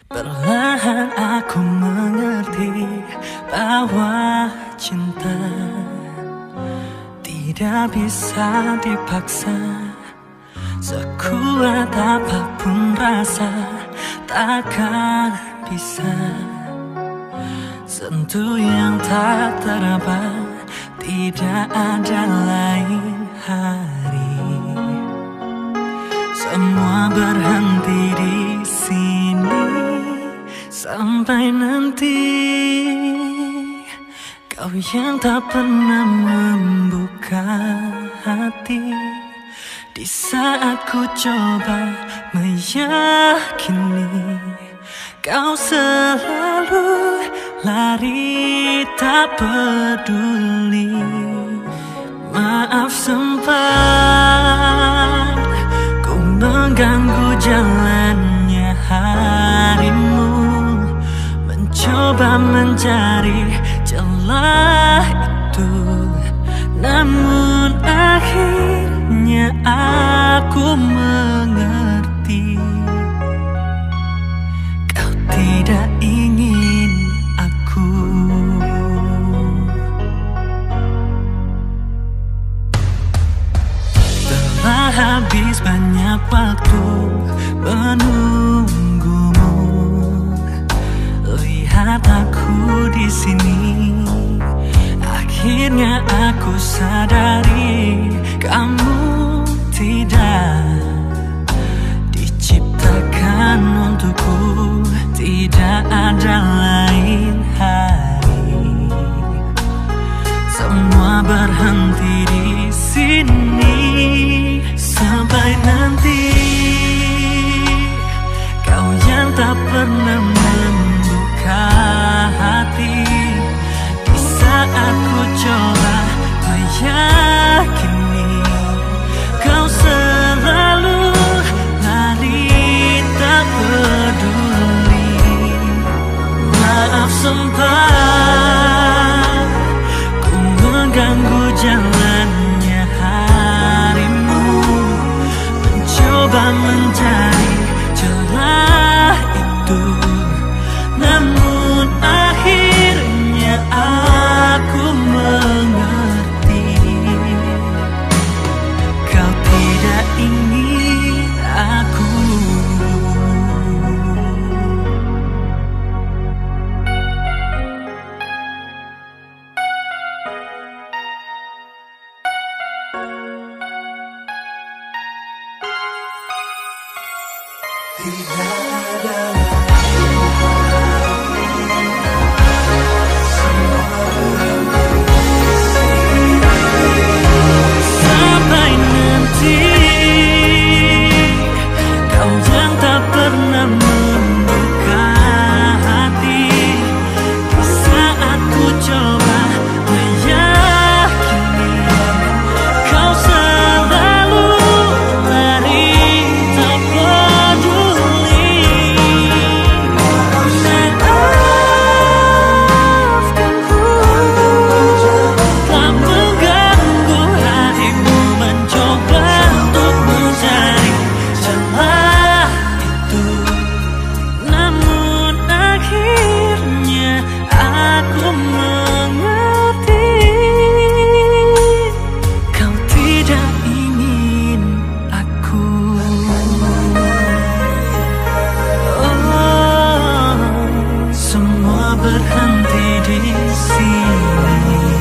Perlahan aku mengerti bahwa cinta tidak bisa dipaksa. Sekuat apapun rasa, takkan bisa sentuh yang tak teraba. Tidak ada lain hari. Semua berhenti di sini sampai nanti. Kau yang tak pernah membuka hati di saat ku coba meyakini. Kau selalu lari tak peduli. Maaf sempat ku mengganggu jalannya harimu, mencoba mencari celah itu. Namun akhirnya aku mengerti, kau tidak ingin aku. Telah habis banyak waktu menunggumu. Lihat aku di sini. Akhirnya aku sadari kamu tidak diciptakan untukku. Tidak ada lain hari. Semua berhenti di sini sampai nanti. Kau yang tak pernah membuka hati di saat ku coba meyakini. Kau selalu lari tak peduli. Maaf sempat ku mengganggu jalannya harimu, mencoba mencari celah itu. Namun akhirnya aku mengerti, kau tidak ingin aku. Sampai nanti, kau yang tak pernah membuka hati di saat ku coba meyakini. Kau selalu lari tak peduli. Maafkanku telah mengganggu hatimu, mencoba untuk mencari celah itu. Namun akhirnya aku mengerti, kau tidak ingin aku. Oh, semua berhenti di sini